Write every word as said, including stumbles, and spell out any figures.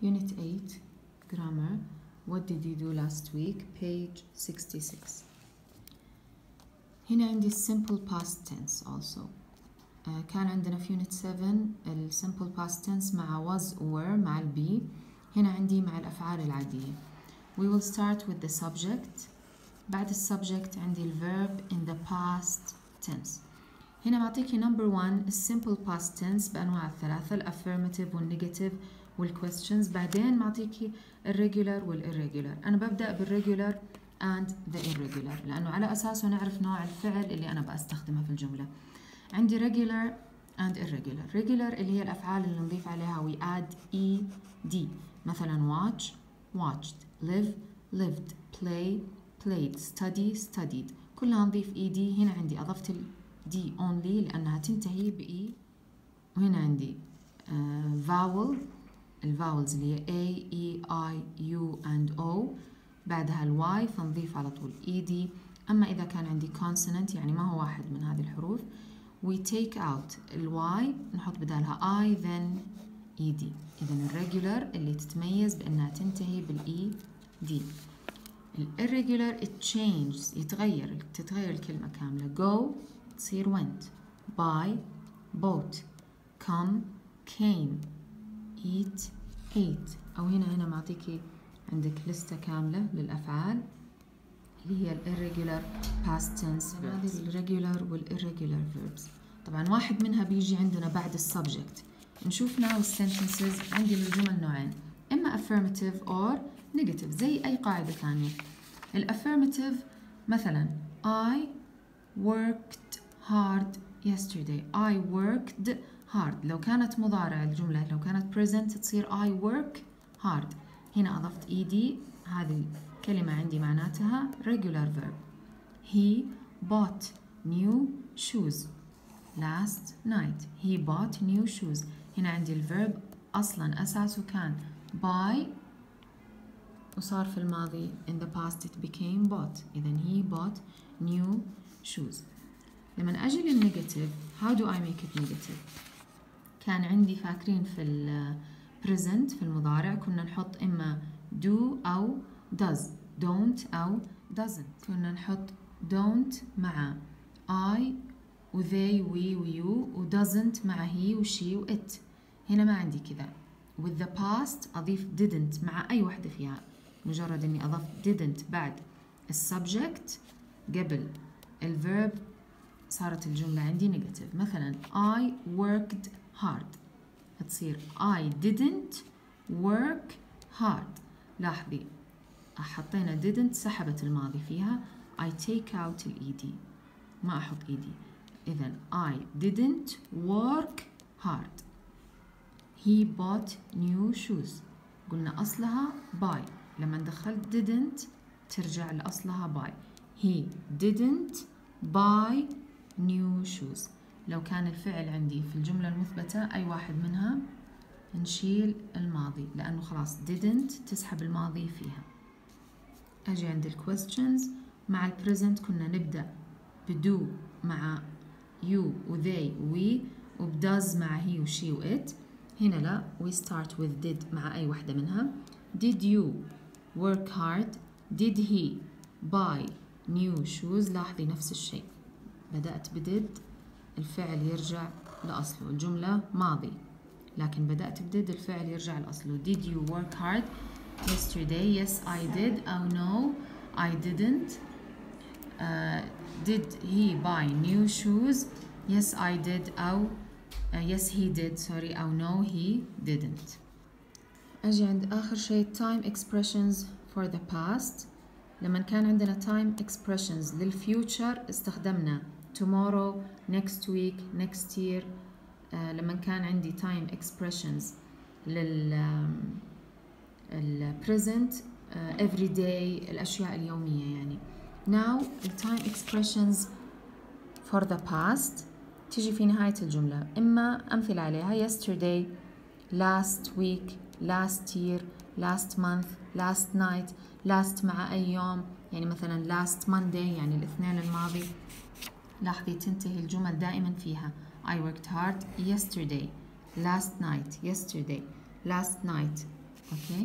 Unit eight, Grammar. What did you do last week? Page sixty-six. هنا عندي simple past tense also. uh, كان عندنا في Unit seven ال simple past tense مع was were مع ال be. هنا عندي مع الأفعال العادية. We will start with the subject. بعد ال subject عندي ال verb in the past tense. هنا معطيكي number one ال simple past tense بأنواع الثلاثة ال affirmative وال negative وال questions. بعدين معطيكي ال regular وال irregular. أنا ببدأ بال regular and the irregular لأنه على أساسه نعرف نوع الفعل اللي أنا بستخدمها في الجملة. عندي regular and irregular. regular اللي هي الأفعال اللي نضيف عليها we add ed مثلا watch watched, live lived, play played, study studied. كلها نضيف ed. هنا عندي أضفت ال d only لأنها تنتهي ب e. وهنا عندي uh, vowel الفاولز اللي هي a e i u and o. بعدها الواي فنضيف على طول ed. أما إذا كان عندي consonant يعني ما هو واحد من هذه الحروف we take out الواي نحط بدالها I then ed. إذن الريجولر اللي تتميز بأنها تنتهي بالإي دي. الirregular it changes يتغير تتغير الكلمة كاملة. go تصير went, buy bought, come came, eat ate. أو هنا هنا معطيكي عندك لستة كاملة للأفعال اللي هي ال irregular past tense verbs. هذه ال regular وال irregular verbs. طبعا واحد منها بيجي عندنا بعد ال subject. نشوف now sentences. عندي للجمل نوعين إما affirmative or negative زي أي قاعدة ثانية. ال affirmative مثلا I worked hard yesterday. I worked hard. لو كانت مضارع الجملة لو كانت present تصير I work hard. هنا أضفت ed. هذه الكلمة عندي معناتها regular verb. He bought new shoes last night. He bought new shoes. هنا عندي الverb أصلا أساسه كان buy وصار في الماضي in the past it became bought. إذن he bought new shoes. لما أجي للنيجاتيف how do I make it negative؟ كان عندي فاكرين في ال present في المضارع كنا نحط إما do أو does don't أو doesn't. كنا نحط don't مع I و they we و you و doesn't مع he و she و it. هنا ما عندي كذا. with the past أضيف didn't مع أي واحدة فيها. مجرد إني أضفت didn't بعد السبجect قبل الverb صارت الجملة عندي negative. مثلا I worked hard هتصير I didn't work hard. لاحظي حطينا didn't سحبت الماضي فيها. I take out ال ed ما أحط ed. إذن I didn't work hard. He bought new shoes. قلنا أصلها buy. لما دخلت didn't ترجع لأصلها buy. He didn't buy new shoes. لو كان الفعل عندي في الجملة المثبتة أي واحد منها نشيل الماضي لأنه خلاص didn't تسحب الماضي فيها. أجي عند ال questions. مع ال present كنا نبدأ بدو مع you و they و we و does مع he و she و it. هنا لا we start with did مع أي واحدة منها. Did you work hard? Did he buy new shoes؟ لاحظي نفس الشيء بدأت بدid الفعل يرجع لأصله. الجملة ماضي لكن بدأت بدid الفعل يرجع لأصله. Did you work hard yesterday? Yes I did. أو no I didn't. uh, Did he buy new shoes? Yes I did. أو uh, yes he did sorry. أو no he didn't. أجي عند آخر شيء time expressions for the past. لما كان عندنا time expressions للfuture استخدمنا tomorrow next week next year. uh, لما كان عندي time expressions لل um, present uh, every day الأشياء اليومية يعني. now time expressions for the past تيجي في نهاية الجملة إما أمثلة عليها yesterday last week last year last month last night. last مع أي يوم يعني مثلا last Monday يعني الاثنين الماضي. لاحظي تنتهي الجمل دائما فيها I worked hard yesterday last night yesterday last night okay.